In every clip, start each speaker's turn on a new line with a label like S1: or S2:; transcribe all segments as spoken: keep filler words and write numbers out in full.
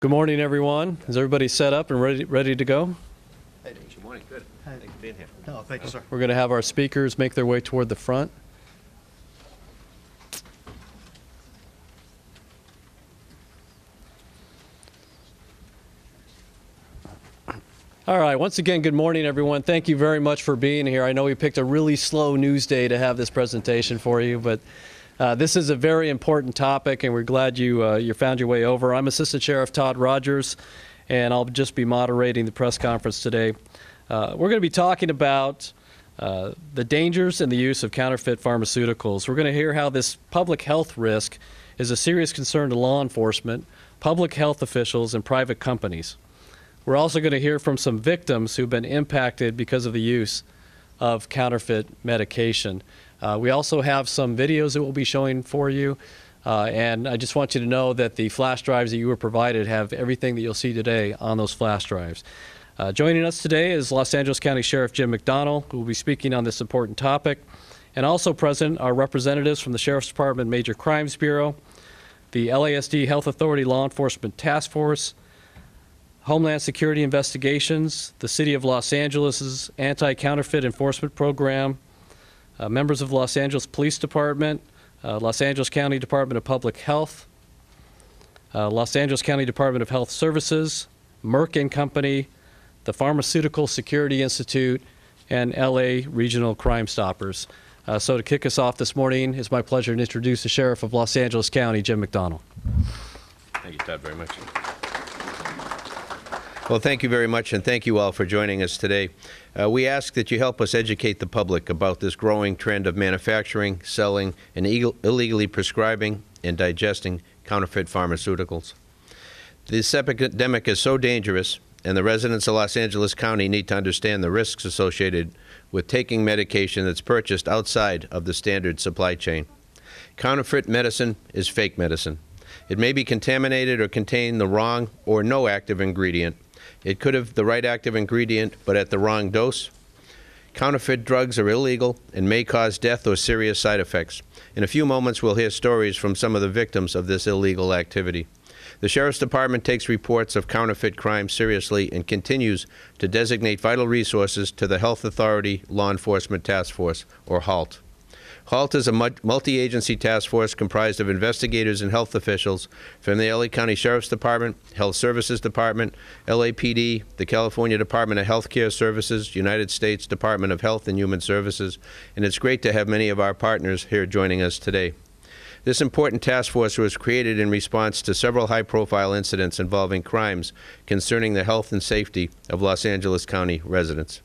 S1: Good morning, everyone. Is everybody set up and ready ready to go?
S2: Hey, good morning. Good. Thank you for being here.
S3: Oh, thank you, sir.
S1: We're going to have our speakers make their way toward the front. All right, once again, good morning, everyone. Thank you very much for being here. I know we picked a really slow news day to have this presentation for you, but uh, this is a very important topic, and we're glad you, uh, you found your way over. I'm Assistant Sheriff Todd Rogers, and I'll just be moderating the press conference today. Uh, we're going to be talking about uh, the dangers and the use of counterfeit pharmaceuticals. We're going to hear how this public health risk is a serious concern to law enforcement, public health officials, and private companies. We're also going to hear from some victims who've been impacted because of the use of counterfeit medication. Uh, we also have some videos that we'll be showing for you, uh, and I just want you to know that the flash drives that you were provided have everything that you'll see today on those flash drives. Uh, joining us today is Los Angeles County Sheriff Jim McDonnell, who will be speaking on this important topic, and also present are representatives from the Sheriff's Department Major Crimes Bureau, the L A S D Health Authority Law Enforcement Task Force, Homeland Security Investigations, the City of Los Angeles' Anti-Counterfeit Enforcement Program, uh, members of Los Angeles Police Department, uh, Los Angeles County Department of Public Health, uh, Los Angeles County Department of Health Services, Merck and Company, the Pharmaceutical Security Institute, and L A Regional Crime Stoppers. Uh, so to kick us off this morning, it's my pleasure to introduce the Sheriff of Los Angeles County, Jim McDonnell.
S2: Thank you, Todd, very much. Well, thank you very much, and thank you all for joining us today. Uh, we ask that you help us educate the public about this growing trend of manufacturing, selling, and Ill illegally prescribing and digesting counterfeit pharmaceuticals. This epidemic is so dangerous, and the residents of Los Angeles County need to understand the risks associated with taking medication that's purchased outside of the standard supply chain. Counterfeit medicine is fake medicine. It may be contaminated or contain the wrong or no active ingredient. It could have the right active ingredient, but at the wrong dose. Counterfeit drugs are illegal and may cause death or serious side effects. In a few moments, we'll hear stories from some of the victims of this illegal activity. The Sheriff's Department takes reports of counterfeit crime seriously and continues to designate vital resources to the Health Authority Law Enforcement Task Force, or HALT. HALT is a multi-agency task force comprised of investigators and health officials from the L A County Sheriff's Department, Health Services Department, L A P D, the California Department of Health Care Services, United States Department of Health and Human Services, and it's great to have many of our partners here joining us today. This important task force was created in response to several high-profile incidents involving crimes concerning the health and safety of Los Angeles County residents.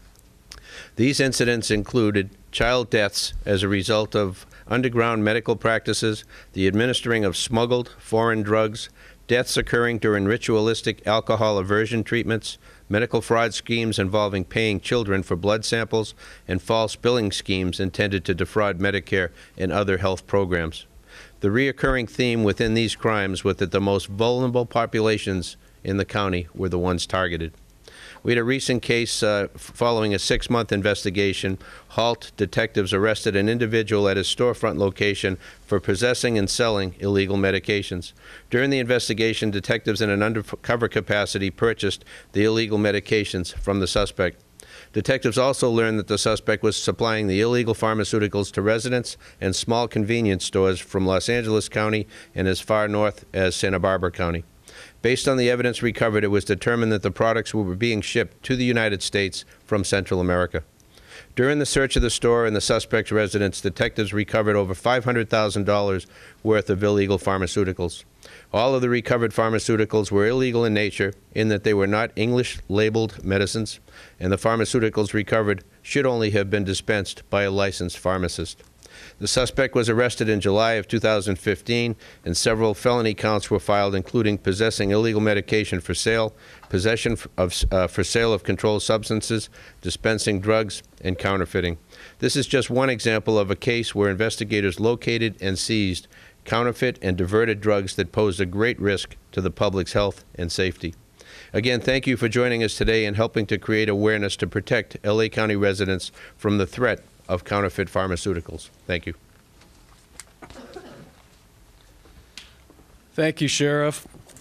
S2: These incidents included child deaths as a result of underground medical practices, the administering of smuggled foreign drugs, deaths occurring during ritualistic alcohol aversion treatments, medical fraud schemes involving paying children for blood samples, and false billing schemes intended to defraud Medicare and other health programs. The reoccurring theme within these crimes was that the most vulnerable populations in the county were the ones targeted. We had a recent case uh, following a six-month investigation. HALT detectives arrested an individual at his storefront location for possessing and selling illegal medications. During the investigation, detectives in an undercover capacity purchased the illegal medications from the suspect. Detectives also learned that the suspect was supplying the illegal pharmaceuticals to residents and small convenience stores from Los Angeles County and as far north as Santa Barbara County. Based on the evidence recovered, it was determined that the products were being shipped to the United States from Central America. During the search of the store and the suspect's residence, detectives recovered over five hundred thousand dollars worth of illegal pharmaceuticals. All of the recovered pharmaceuticals were illegal in nature in that they were not English-labeled medicines, and the pharmaceuticals recovered should only have been dispensed by a licensed pharmacist. The suspect was arrested in July of two thousand fifteen, and several felony counts were filed, including possessing illegal medication for sale, possession of, uh, for sale of controlled substances, dispensing drugs, and counterfeiting. This is just one example of a case where investigators located and seized counterfeit and diverted drugs that posed a great risk to the public's health and safety. Again, thank you for joining us today and helping to create awareness to protect L A County residents from the threat of counterfeit pharmaceuticals. Thank you.
S1: Thank you, Sheriff.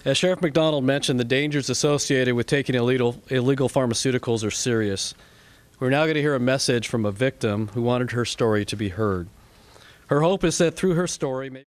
S1: As Sheriff McDonald mentioned, the dangers associated with taking illegal, illegal pharmaceuticals are serious. We're now going to hear a message from a victim who wanted her story to be heard. Her hope is that through her story... Maybe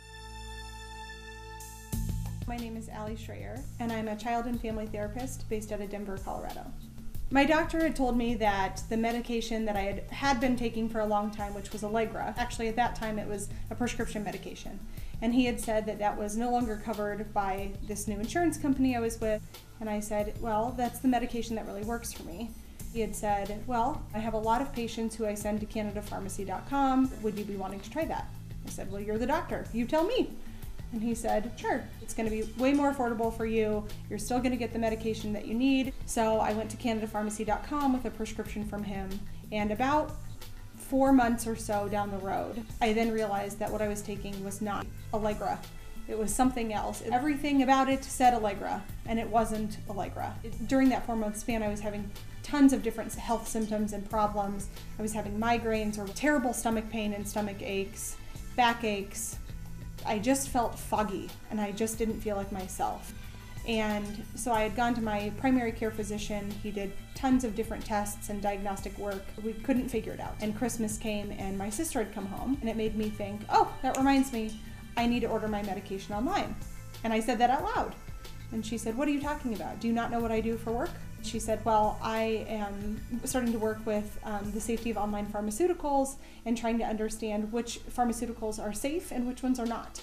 S3: My name is Allie Schreier, and I'm a child and family therapist based out of Denver, Colorado. My doctor had told me that the medication that I had, had been taking for a long time, which was Allegra, actually at that time it was a prescription medication, and he had said that that was no longer covered by this new insurance company I was with, and I said, well, that's the medication that really works for me. He had said, well, I have a lot of patients who I send to Canada Pharmacy dot com, would you be wanting to try that? I said, well, you're the doctor, you tell me. And he said, sure, it's going to be way more affordable for you. You're still going to get the medication that you need. So I went to Canada Pharmacy dot com with a prescription from him, and about four months or so down the road, I then realized that what I was taking was not Allegra. It was something else. Everything about it said Allegra, and it wasn't Allegra. During that four-month span, I was having tons of different health symptoms and problems. I was having migraines or terrible stomach pain and stomach aches, back aches. I just felt foggy, and I just didn't feel like myself. And so I had gone to my primary care physician. He did tons of different tests and diagnostic work. We couldn't figure it out. And Christmas came, and my sister had come home, and it made me think, oh, that reminds me, I need to order my medication online. And I said that out loud. And she said, what are you talking about? Do you not know what I do for work? She said, well, I am starting to work with um, the safety of online pharmaceuticals and trying to understand which pharmaceuticals are safe and which ones are not.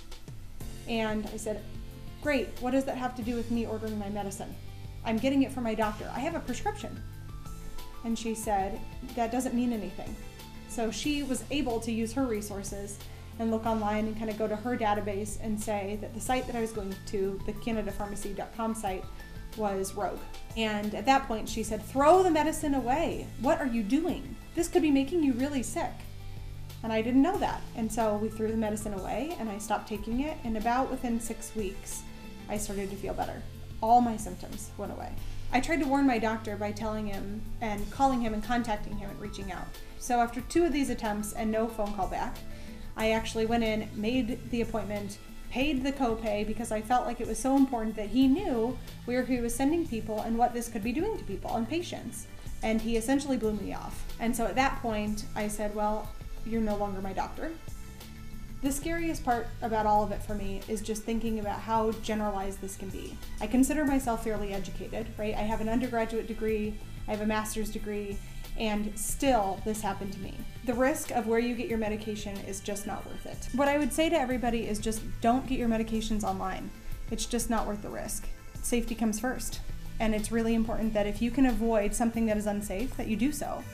S3: And I said, great, what does that have to do with me ordering my medicine? I'm getting it from my doctor. I have a prescription. And she said, that doesn't mean anything. So she was able to use her resources and look online and kind of go to her database and say that the site that I was going to, the Canada Pharmacy dot com site, was rogue. And at that point she said, throw the medicine away. What are you doing? This could be making you really sick. And I didn't know that. And so we threw the medicine away and I stopped taking it, and about within six weeks I started to feel better. All my symptoms went away. I tried to warn my doctor by telling him and calling him and contacting him and reaching out. So after two of these attempts and no phone call back, I actually went in, made the appointment, paid the copay because I felt like it was so important that he knew where he was sending people and what this could be doing to people and patients. And he essentially blew me off. And so at that point, I said, well, you're no longer my doctor. The scariest part about all of it for me is just thinking about how generalized this can be. I consider myself fairly educated, right? I have an undergraduate degree, I have a master's degree, and still this happened to me. The risk of where you get your medication is just not worth it. What I would say to everybody is just don't get your medications online. It's just not worth the risk. Safety comes first. And it's really important that if you can avoid something that is unsafe, that you do so.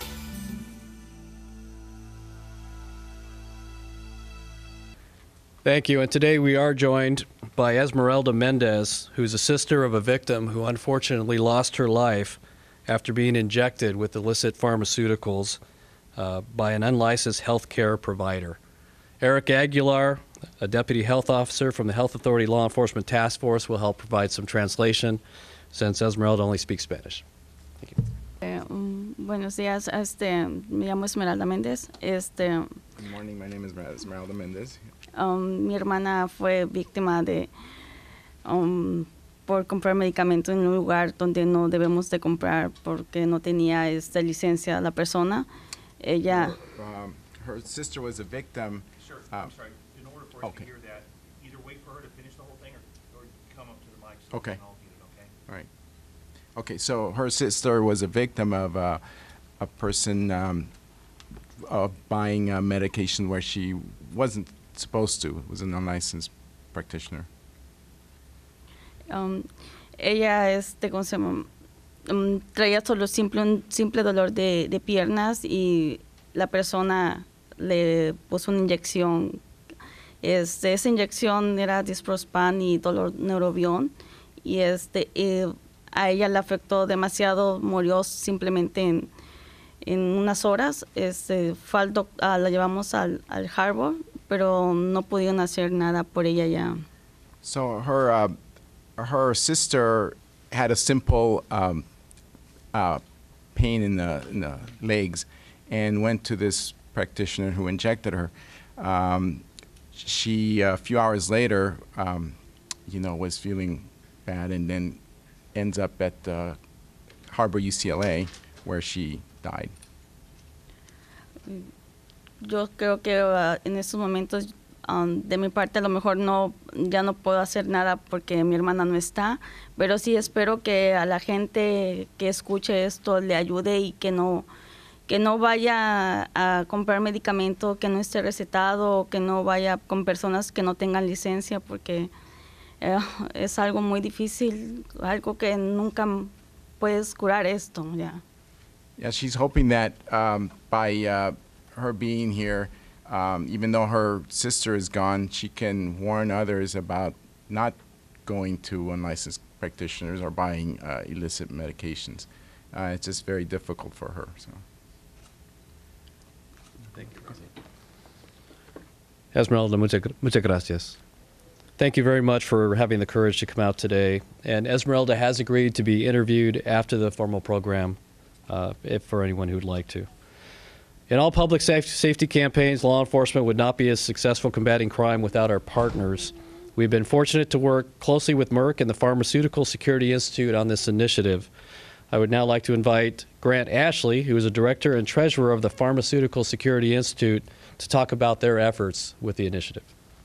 S1: Thank you. And today we are joined by Esmeralda Mendez, who's a sister of a victim who unfortunately lost her life after being injected with illicit pharmaceuticals uh, by an unlicensed healthcare provider. Eric Aguilar, a deputy health officer from the Health Authority Law Enforcement Task Force, will help provide some translation since Esmeralda only speaks Spanish. Thank you.
S4: Eh, um, buenos días, este, me llamo Esmeralda Méndez. Este,
S5: Good morning, my name is Esmeralda Méndez.
S4: um, mi hermana fue víctima de um, por comprar medicamentos en un lugar donde no debemos de comprar porque no tenía esta licencia la persona. Ella.
S5: Um, her sister was a victim.
S6: Sure.
S5: Uh,
S6: I'm sorry. In order for us
S5: okay.
S6: to hear that, either wait for her to finish the whole thing or, or come up to the mic so
S5: Okay.
S6: we can all get it, okay?
S5: Right. Okay, so her sister was a victim of uh, a person um, uh, buying uh, medication where she wasn't supposed to. It was an unlicensed practitioner.
S4: Um, ella este, ¿cómo se llama? Um, traía solo simple, un simple dolor de, de piernas y la persona le puso una inyección. Este, esa inyección era Disprospan y dolor neurobión y este, eh, a ella le afectó demasiado, murió simplemente en, en unas horas. Este, fue al doc, uh, la llevamos al, al Harbor, pero no pudieron hacer nada por ella ya.
S5: So her uh, her sister had a simple um, uh, pain in the, in the legs and went to this practitioner who injected her. Um, she, a few hours later, um, you know, was feeling bad and then ends up at uh, Harbor U C L A, where she died.
S4: Yo creo que uh, en estos momentos, um, de mi parte, a lo mejor no, ya no puedo hacer nada porque mi hermana no está, pero sí espero que a la gente que escuche esto le ayude y que no, que no vaya a comprar medicamento que no esté recetado, o que no vaya con personas que no tengan licencia, porque uh, es algo muy difícil, algo que nunca puedes curar esto. Yeah.
S5: Yeah, she's hoping that um, by uh, her being here, um, even though her sister is gone, she can warn others about not going to unlicensed practitioners or buying uh, illicit medications. Uh, it's just very difficult for her. So.
S1: Thank you. Esmeralda, muchas, muchas gracias. Thank you very much for having the courage to come out today. And Esmeralda has agreed to be interviewed after the formal program, uh, if for anyone who'd like to. In all public safety campaigns, law enforcement would not be as successful combating crime without our partners. We've been fortunate to work closely with Merck and the Pharmaceutical Security Institute on this initiative. I would now like to invite Grant Ashley, who is a director and treasurer of the Pharmaceutical Security Institute, to talk about their efforts with the initiative.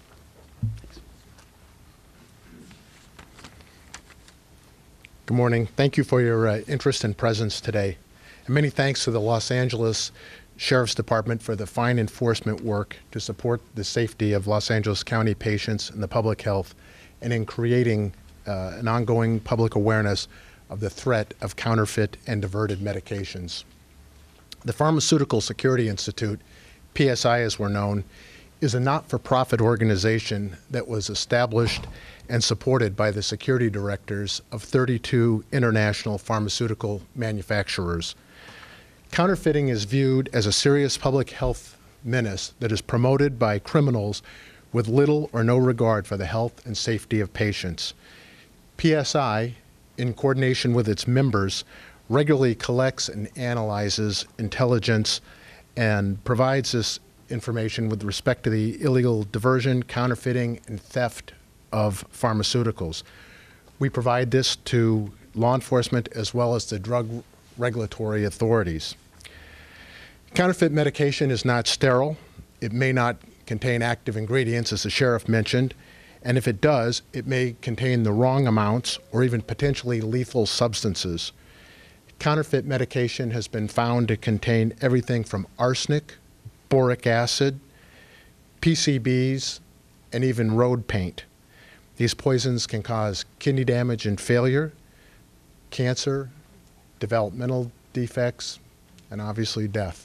S7: Good morning. Thank you for your uh, interest and presence today. And many thanks to the Los Angeles Sheriff's Department for the fine enforcement work to support the safety of Los Angeles County patients and the public health, and in creating uh, an ongoing public awareness of the threat of counterfeit and diverted medications. The Pharmaceutical Security Institute, P S I as we're known, is a not-for-profit organization that was established and supported by the security directors of thirty-two international pharmaceutical manufacturers. Counterfeiting is viewed as a serious public health menace that is promoted by criminals with little or no regard for the health and safety of patients. P S I, in coordination with its members, regularly collects and analyzes intelligence and provides this information with respect to the illegal diversion, counterfeiting, and theft of pharmaceuticals. We provide this to law enforcement as well as the drug regulatory authorities. Counterfeit medication is not sterile. It may not contain active ingredients, as the sheriff mentioned, and if it does, it may contain the wrong amounts or even potentially lethal substances. Counterfeit medication has been found to contain everything from arsenic, boric acid, P C Bs, and even road paint. These poisons can cause kidney damage and failure, cancer, developmental defects, and obviously death.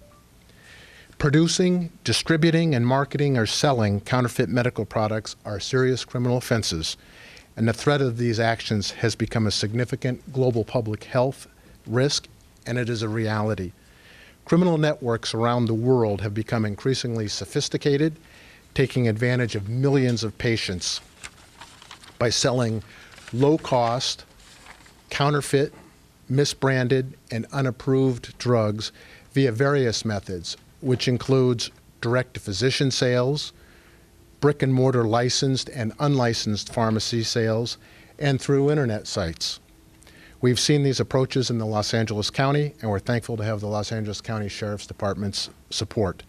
S7: Producing, distributing, and marketing or selling counterfeit medical products are serious criminal offenses, and the threat of these actions has become a significant global public health risk, and it is a reality. Criminal networks around the world have become increasingly sophisticated, taking advantage of millions of patients by selling low-cost, counterfeit, misbranded, and unapproved drugs via various methods, which includes direct-to-physician sales, brick-and-mortar licensed and unlicensed pharmacy sales, and through internet sites. We've seen these approaches in the Los Angeles County, and we're thankful to have the Los Angeles County Sheriff's Department's support.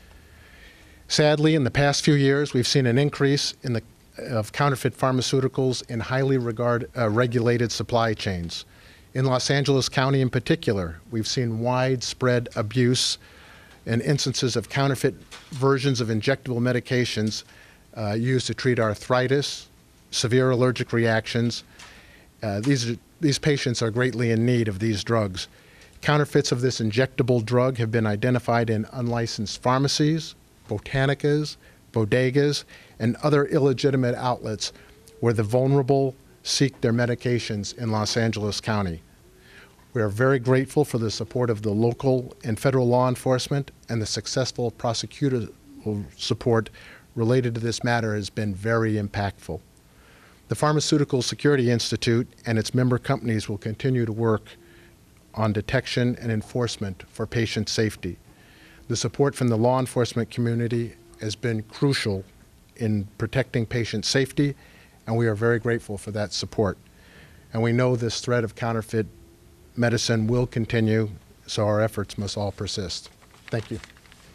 S7: Sadly, in the past few years, we've seen an increase in the of counterfeit pharmaceuticals in highly regard, uh, regulated supply chains. In Los Angeles County in particular, we've seen widespread abuse and instances of counterfeit versions of injectable medications uh, used to treat arthritis, severe allergic reactions. Uh, these, are, these patients are greatly in need of these drugs. Counterfeits of this injectable drug have been identified in unlicensed pharmacies, botanicas, bodegas, and other illegitimate outlets where the vulnerable seek their medications in Los Angeles County. We are very grateful for the support of the local and federal law enforcement, and the successful prosecutor support related to this matter has been very impactful. The Pharmaceutical Security Institute and its member companies will continue to work on detection and enforcement for patient safety. The support from the law enforcement community has been crucial in protecting patient safety and we are very grateful for that support. And we know this threat of counterfeit medicine will continue, so our efforts must all persist. Thank you.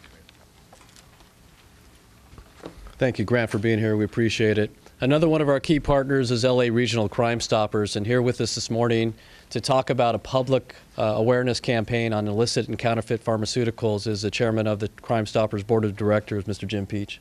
S1: Thank you, Grant, for being here. We appreciate it. Another one of our key partners is L A Regional Crime Stoppers, and here with us this morning to talk about a public uh, awareness campaign on illicit and counterfeit pharmaceuticals is the chairman of the Crime Stoppers Board of Directors, Mister Jim Peach.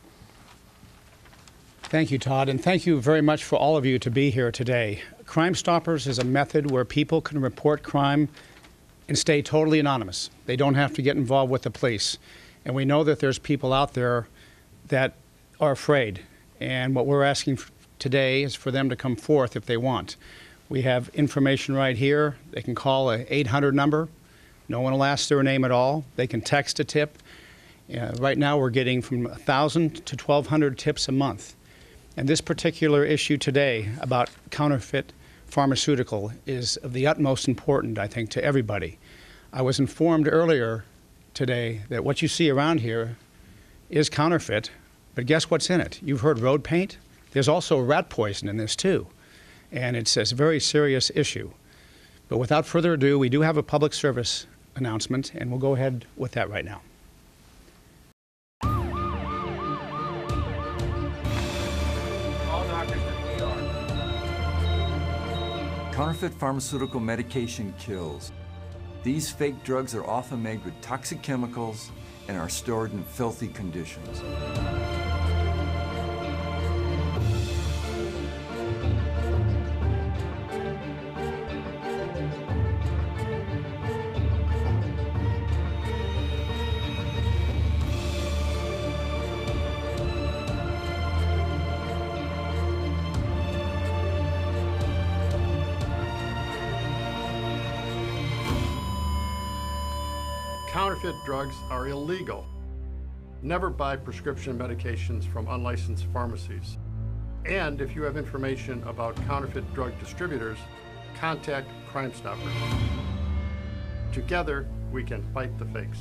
S8: Thank you, Todd, and thank you very much for all of you to be here today. Crime Stoppers is a method where people can report crime and stay totally anonymous. They don't have to get involved with the police. And we know that there's people out there that are afraid. And what we're asking today is for them to come forth if they want. We have information right here. They can call a eight hundred number. No one will ask their name at all. They can text a tip. Uh, right now we're getting from one thousand to twelve hundred tips a month. And this particular issue today about counterfeit pharmaceutical is of the utmost importance, I think, to everybody. I was informed earlier today that what you see around here is counterfeit, but guess what's in it? You've heard road paint. There's also rat poison in this too, and it's a very serious issue. But without further ado, we do have a public service announcement, and we'll go ahead with that right now.
S9: Counterfeit pharmaceutical medication kills. These fake drugs are often made with toxic chemicals and are stored in filthy conditions.
S10: Counterfeit drugs are illegal. Never buy prescription medications from unlicensed pharmacies. And if you have information about counterfeit drug distributors, contact Crime Stoppers. Together, we can fight the fakes.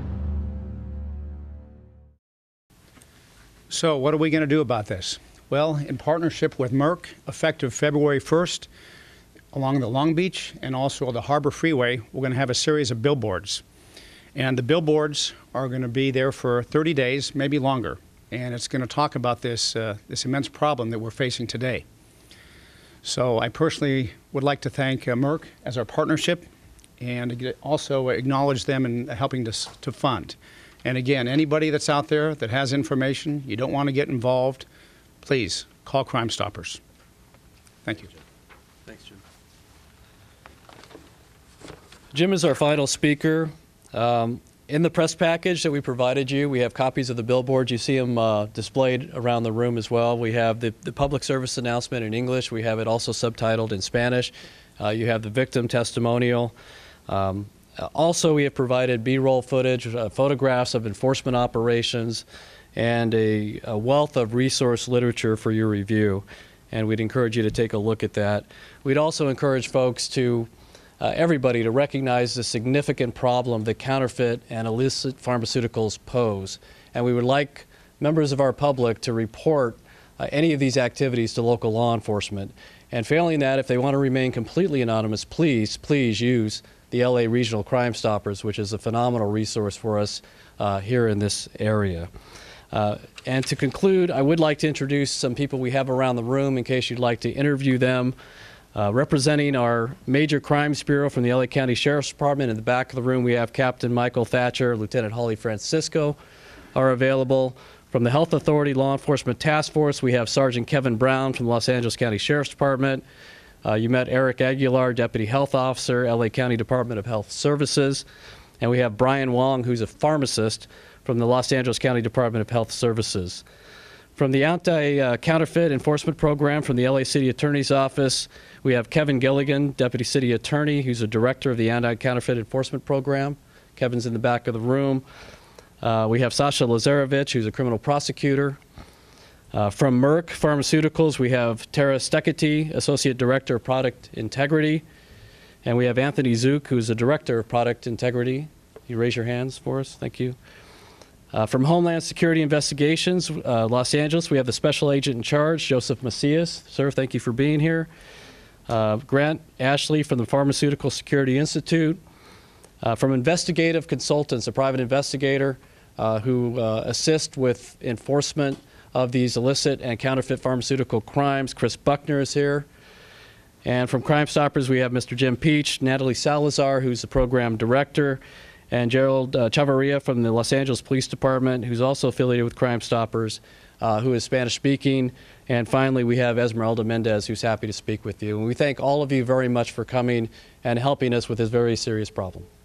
S8: So what are we going to do about this? Well, in partnership with Merck, effective February first, along the Long Beach and also the Harbor Freeway, we're going to have a series of billboards. And the billboards are going to be there for thirty days, maybe longer. And it's going to talk about this, uh, this immense problem that we're facing today. So I personally would like to thank uh, Merck as our partnership and also acknowledge them in helping to, to fund. And again, anybody that's out there that has information, you don't want to get involved, please call Crime Stoppers. Thank you.
S1: Thanks, Jim. Jim is our final speaker. Um, in the press package that we provided you, we have copies of the billboards. You see them uh, displayed around the room as well. We have the, the public service announcement in English. We have it also subtitled in Spanish. Uh, you have the victim testimonial. Um, also, we have provided B-roll footage, uh, photographs of enforcement operations, and a, a wealth of resource literature for your review. And we'd encourage you to take a look at that. We'd also encourage folks to Uh, everybody to recognize the significant problem that counterfeit and illicit pharmaceuticals pose. And we would like members of our public to report uh, any of these activities to local law enforcement. And failing that, if they want to remain completely anonymous, please, please use the L A Regional Crime Stoppers, which is a phenomenal resource for us uh, here in this area. Uh, and to conclude, I would like to introduce some people we have around the room in case you'd like to interview them. Uh, representing our Major Crimes Bureau from the L A County Sheriff's Department, in the back of the room we have Captain Michael Thatcher, Lieutenant Holly Francisco are available. From the Health Authority Law Enforcement Task Force, we have Sergeant Kevin Brown from the Los Angeles County Sheriff's Department. Uh, you met Eric Aguilar, Deputy Health Officer, L A County Department of Health Services. And we have Brian Wong, who's a pharmacist from the Los Angeles County Department of Health Services. From the Anti-Counterfeit Enforcement Program from the L A City Attorney's Office, we have Kevin Gilligan, Deputy City Attorney, who's a Director of the Anti-Counterfeit Enforcement Program. Kevin's in the back of the room. Uh, we have Sasha Lazarevich, who's a criminal prosecutor. Uh, from Merck Pharmaceuticals, we have Tara Steketty, Associate Director of Product Integrity. And we have Anthony Zook, who's the Director of Product Integrity. You raise your hands for us. Thank you. Uh, from Homeland Security Investigations, uh, Los Angeles, we have the Special Agent in Charge, Joseph Macias. Sir, thank you for being here. Uh, Grant Ashley from the Pharmaceutical Security Institute. Uh, from Investigative Consultants, a private investigator uh, who uh, assist with enforcement of these illicit and counterfeit pharmaceutical crimes, Chris Buckner is here. And from Crime Stoppers, we have Mister Jim Peach, Natalie Salazar, who's the program director, and Gerald uh, Chavarria from the Los Angeles Police Department, who's also affiliated with Crime Stoppers, uh, who is Spanish-speaking. And finally, we have Esmeralda Mendez, who's happy to speak with you. And we thank all of you very much for coming and helping us with this very serious problem.